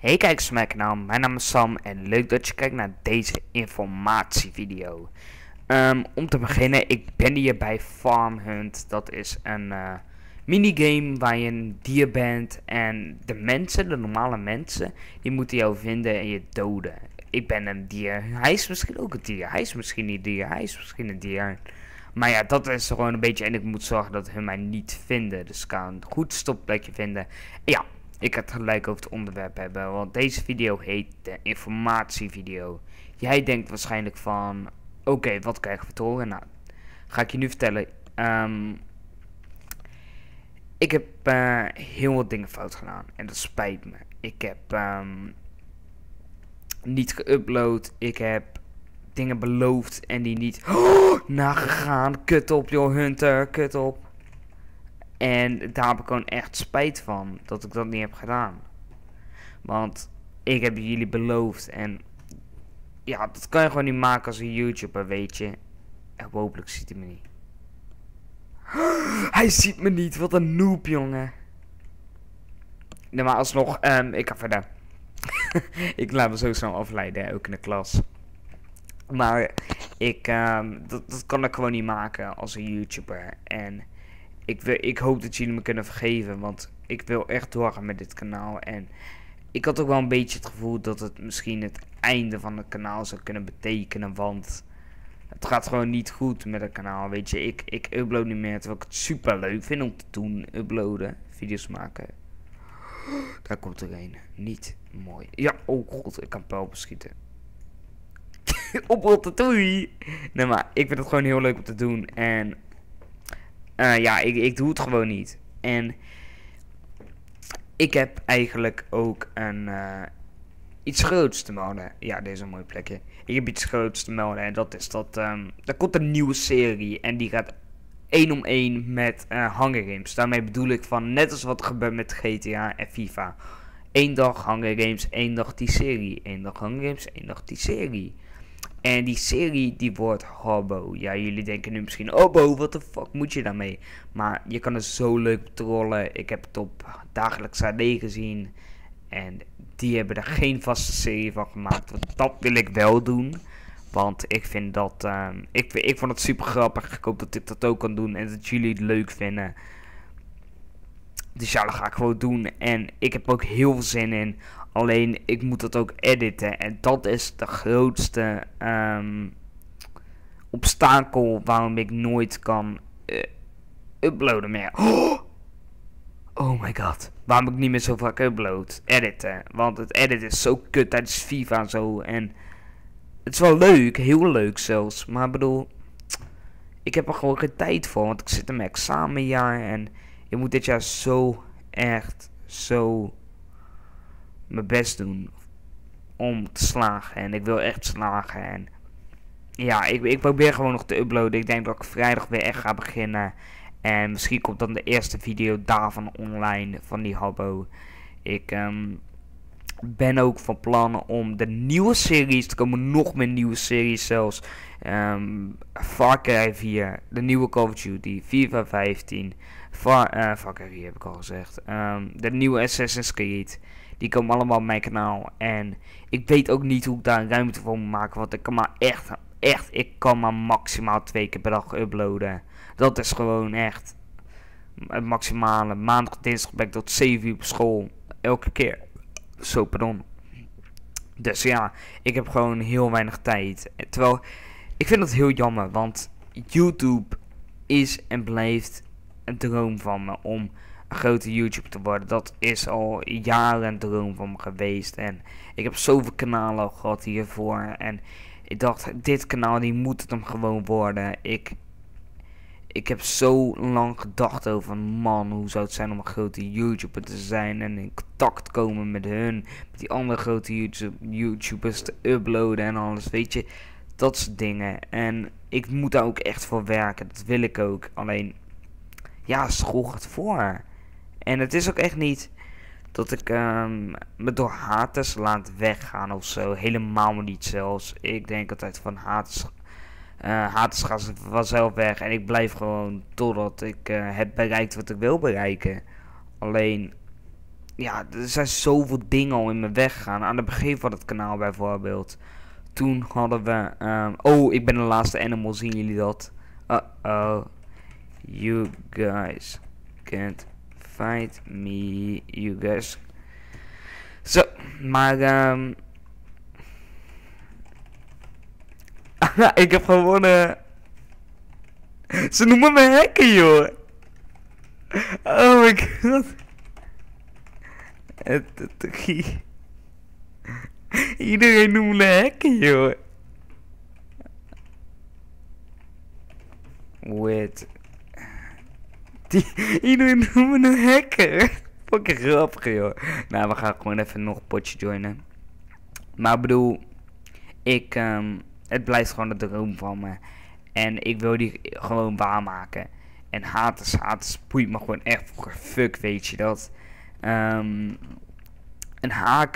Hey kijkers van mijn kanaal, mijn naam is Sam en leuk dat je kijkt naar deze informatievideo. Om te beginnen, ik ben hier bij Farm Hunt. Dat is een minigame waar je een dier bent en de mensen, de normale mensen, die moeten jou vinden en je doden. Ik ben een dier, hij is misschien ook een dier, hij is misschien niet een dier, hij is misschien een dier. Maar ja, dat is gewoon een beetje en ik moet zorgen dat hun mij niet vinden. Dus ik kan een goed stopplekje vinden. Ja. Ik ga het gelijk over het onderwerp hebben, want deze video heet de informatievideo. Jij denkt waarschijnlijk van, oké, wat krijgen we te horen? Nou, ga ik je nu vertellen. Ik heb heel wat dingen fout gedaan en dat spijt me. Ik heb niet geüpload, ik heb dingen beloofd en die niet nagegaan. Kut op joh Hunter, kut op. En daar heb ik gewoon echt spijt van dat ik dat niet heb gedaan. Want ik heb jullie beloofd en ja, dat kan je gewoon niet maken als een YouTuber, weet je. En hopelijk ziet hij me niet. Hij ziet me niet, wat een noob, jongen. Nee, maar alsnog, ik ga verder. Ik laat me zo snel afleiden, ook in de klas. Maar dat kan ik gewoon niet maken als een YouTuber. En ik hoop dat jullie me kunnen vergeven, want ik wil echt doorgaan met dit kanaal. En ik had ook wel een beetje het gevoel dat het misschien het einde van het kanaal zou kunnen betekenen, want het gaat gewoon niet goed met het kanaal, weet je. Ik upload niet meer, terwijl ik het super leuk vind om te doen, uploaden, video's maken. Daar komt er een, niet mooi. Ja, oh god, ik kan pijl beschieten. Op Ratatouille. Nee, maar ik vind het gewoon heel leuk om te doen en ja, ik doe het gewoon niet. En ik heb eigenlijk ook iets groots te melden. Ja, dit is een mooi plekje. Ik heb iets groots te melden en dat is dat er komt een nieuwe serie en die gaat 1 om 1 met Hunger Games. Daarmee bedoel ik van net als wat er gebeurt met GTA en FIFA. 1 dag Hunger Games, 1 dag die serie. 1 dag Hunger Games, 1 dag die serie. En die serie die wordt Habbo. Ja, jullie denken nu misschien, Habbo, wat de fuck moet je daarmee? Maar je kan er zo leuk trollen. Ik heb het op Dagelijks AD gezien. En die hebben er geen vaste serie van gemaakt. Want dat wil ik wel doen. Want ik vind dat, ik vond het super grappig. Ik hoop dat ik dat ook kan doen en dat jullie het leuk vinden. Dus ja, dat ga ik gewoon doen. En ik heb ook heel veel zin in. Alleen, ik moet dat ook editen. En dat is de grootste obstakel waarom ik nooit kan uploaden meer. Oh my god. Waarom ik niet meer zo vaak upload. Editen. Want het editen is zo kut tijdens FIFA en zo. En het is wel leuk. Heel leuk zelfs. Maar ik bedoel, ik heb er gewoon geen tijd voor. Want ik zit in mijn examenjaar. En ik moet dit jaar zo echt zo mijn best doen om te slagen. En ik wil echt slagen. En ja, ik probeer gewoon nog te uploaden. Ik denk dat ik vrijdag weer echt ga beginnen. En misschien komt dan de eerste video daarvan online, van die Habbo. Ik ben ook van plan om de nieuwe series, er komen nog meer nieuwe series zelfs. Far Cry 4, de nieuwe Call of Duty, FIFA 15, Far Cry 4 heb ik al gezegd. De nieuwe Assassin's Creed, die komen allemaal op mijn kanaal. En ik weet ook niet hoe ik daar ruimte voor moet maken, want ik kan maar ik kan maar maximaal 2 keer per dag uploaden. Dat is gewoon echt het maximale. Maandag, dinsdag ben ik tot 7 uur op school. Elke keer. Zo, pardon. Dus ja, ik heb gewoon heel weinig tijd. Terwijl, ik vind dat heel jammer. Want YouTube is en blijft een droom van me om een grote YouTuber te worden. Dat is al jaren een droom van me geweest. En ik heb zoveel kanalen al gehad hiervoor. En ik dacht, dit kanaal die moet het hem gewoon worden. Ik heb zo lang gedacht over, man, hoe zou het zijn om een grote YouTuber te zijn en in contact komen met hun, met die andere grote YouTubers te uploaden en alles, weet je, dat soort dingen. En ik moet daar ook echt voor werken, dat wil ik ook. Alleen, ja, school gaat voor. En het is ook echt niet dat ik me door haters laat weggaan of zo, helemaal niet zelfs. Ik denk altijd van haters gaan ze vanzelf weg en ik blijf gewoon totdat ik heb bereikt wat ik wil bereiken. Alleen, ja, er zijn zoveel dingen al in mijn weg gegaan. Aan het begin van het kanaal bijvoorbeeld. Toen hadden we... oh, ik ben de laatste animal. Zien jullie dat? Uh-oh. You guys can't fight me. You guys... Zo, maar... ik heb gewonnen. Ze noemen me hacker, joh. Oh my god. Iedereen noemt me hacker, joh. Wait. Iedereen noemt me een hacker. Fucking grappig, joh. Nou, we gaan gewoon even nog een potje joinen. Maar ik bedoel, het blijft gewoon de droom van me. En ik wil die gewoon waarmaken. En haters boeit me gewoon echt voor fuck, weet je dat. Een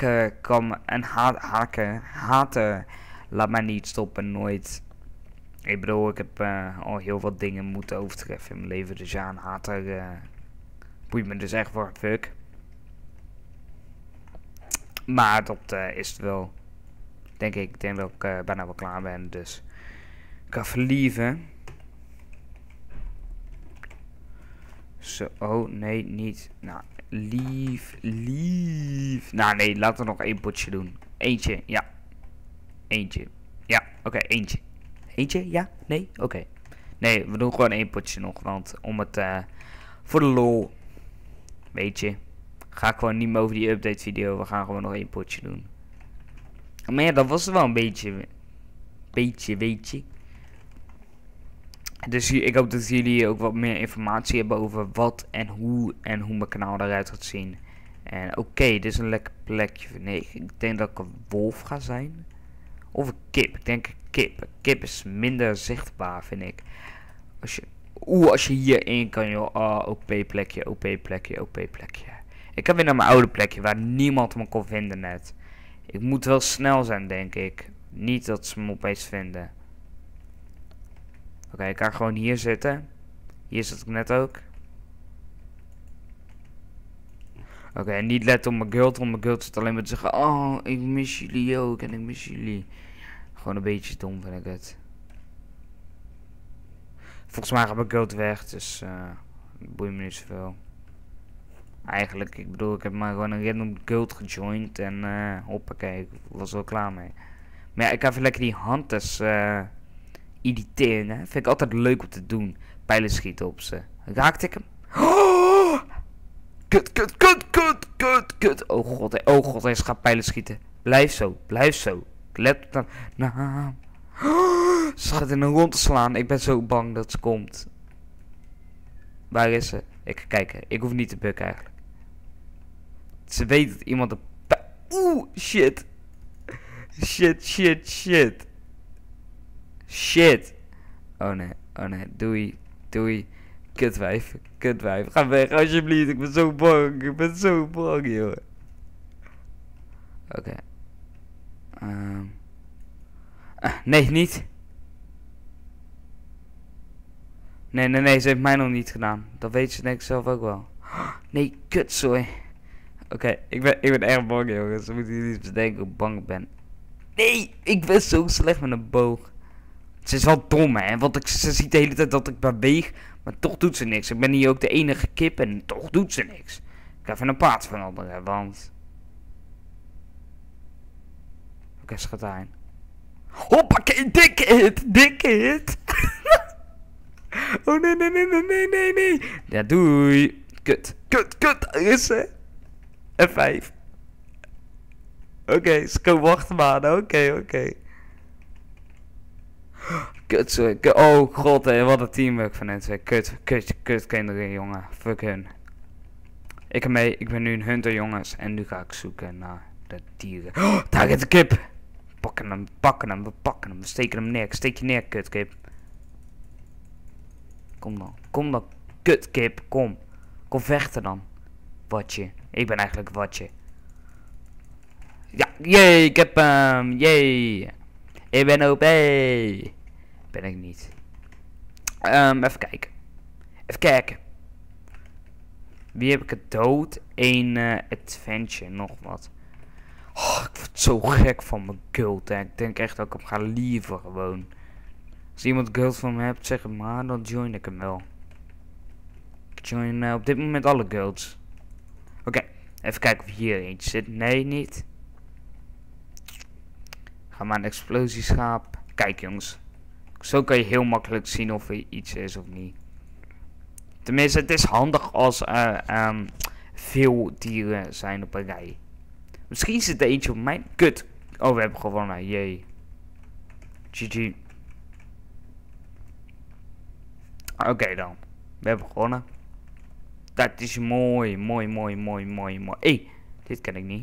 hater laat mij niet stoppen, nooit. Ik bedoel, ik heb al heel wat dingen moeten overtreffen in mijn leven. Dus ja, een hater boeit me dus echt voor fuck. Maar dat is het wel. Denk ik. Ik denk dat ik bijna wel klaar ben. Dus ik ga verlieven. Zo, oh nee, niet. Nou, lief. Nou nee, laten we nog één potje doen. Eentje, ja. Eentje. Ja, oké, eentje. Eentje, ja? Nee? Oké. Nee, we doen gewoon één potje nog. Want om het voor de lol. Weet je. Ga ik gewoon niet meer over die update video. We gaan gewoon nog één potje doen. Maar ja, dat was wel een beetje. Weet je. Dus ik hoop dat jullie ook wat meer informatie hebben over wat en hoe mijn kanaal eruit gaat zien. En oké, dit is een lekker plekje. Nee, ik denk dat ik een wolf ga zijn. Of een kip. Ik denk een kip. Een kip is minder zichtbaar, vind ik. Als je hierin kan, joh. OP plekje. Ik ga weer naar mijn oude plekje waar niemand me kon vinden net. Ik moet wel snel zijn, denk ik. Niet dat ze me opeens vinden. Oké, ik ga gewoon hier zitten. Hier zit ik net ook. Oké, niet letten op mijn guild, want mijn guild zit alleen maar te zeggen: oh, ik mis jullie ook en ik mis jullie. Gewoon een beetje dom vind ik het. Volgens mij gaat mijn guild weg, dus boeit me niet zoveel. Eigenlijk, ik bedoel, ik heb maar gewoon een random guild gejoind en hoppakee, ik was er wel klaar mee. Maar ja, ik ga even lekker die hunters editeren, hè. Vind ik altijd leuk om te doen. Pijlen schieten op ze. Raakte ik hem? Oh! Kut. Oh god, hij gaat pijlen schieten. Blijf zo. Let op dan. Ze gaat in een rond te slaan. Ik ben zo bang dat ze komt. Waar is ze? Ik ga kijken. Ik hoef niet te bukken eigenlijk. Ze weet dat iemand een shit. Shit. Oh nee. Doei. Kutwijf. Ga weg, alsjeblieft. Ik ben zo bang. Joh. Oké. Nee, niet. Nee, ze heeft mij nog niet gedaan. Dat weet ze denk ik zelf ook wel. Nee, kut, sorry. Oké, ik ben erg bang, jongens. Ze moeten jullie eens bedenken hoe bang ik ben. Nee, ik ben zo slecht met een boog. Ze is wel dom, hè. Want ze ziet de hele tijd dat ik beweeg. Maar toch doet ze niks. Ik ben hier ook de enige kip en toch doet ze niks. Ik ga even een paard veranderen, want... Oké, ze gaat daarheen. Hoppakee, dikke hit. Oh nee. Ja, doei. Kut. Daar is ze. F5. Oké, ze komen wachten maar. Oké. Kut, sorry. Oh god, hé, wat een teamwork van hen twee. Kut kinderen, jongen. Fuck hun. Ik ben nu een hunter, jongens. En nu ga ik zoeken naar de dieren. Oh, daar is de kip. We pakken hem. We steken hem neer. Ik steek je neer, kutkip. Kom dan. Kutkip, kom. Kom vechten dan. Watje. Ik ben eigenlijk watje. Ja, jee, ik heb hem. Jee. Ik ben OP. Ben ik niet. Even kijken. Wie heb ik het dood? Een adventure, nog wat. Oh, ik word zo gek van mijn guild, hè. Ik denk echt dat ik hem ga liever gewoon. Als iemand guild van me hebt, zeg het maar, dan join ik hem wel. Ik join op dit moment alle guilds. Oké, even kijken of hier eentje zit. Nee, niet. Ga maar een explosieschaap. Kijk jongens. Zo kan je heel makkelijk zien of er iets is of niet. Tenminste, het is handig als er veel dieren zijn op een rij. Misschien zit er eentje op mijn... Kut. Oh, we hebben gewonnen. Jee. GG. Oké dan. We hebben gewonnen. Dat is mooi. Mooi. Hé, dit ken ik niet.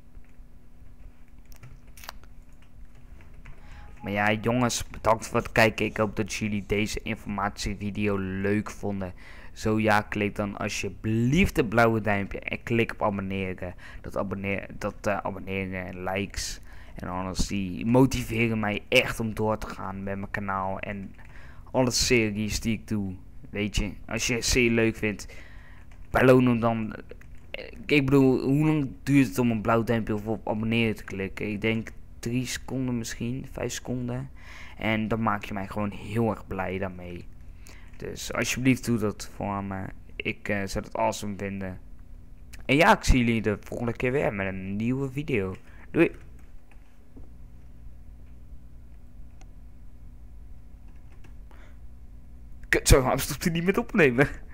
Maar ja, jongens, bedankt voor het kijken. Ik hoop dat jullie deze informatievideo leuk vonden. Zo ja, klik dan alsjeblieft het blauwe duimpje en klik op abonneren. Dat abonneren en likes en alles, die motiveren mij echt om door te gaan met mijn kanaal en alle series die ik doe. Weet je, als je het zeer leuk vindt, beloon hem dan. Ik bedoel, hoe lang duurt het om een blauw duimpje of op abonneren te klikken? Ik denk 3 seconden misschien, 5 seconden. En dan maak je mij gewoon heel erg blij daarmee. Dus alsjeblieft doe dat voor me. Ik zou het awesome vinden. En ja, ik zie jullie de volgende keer weer met een nieuwe video. Doei! Kut, zo, waarom stopt hij niet met opnemen?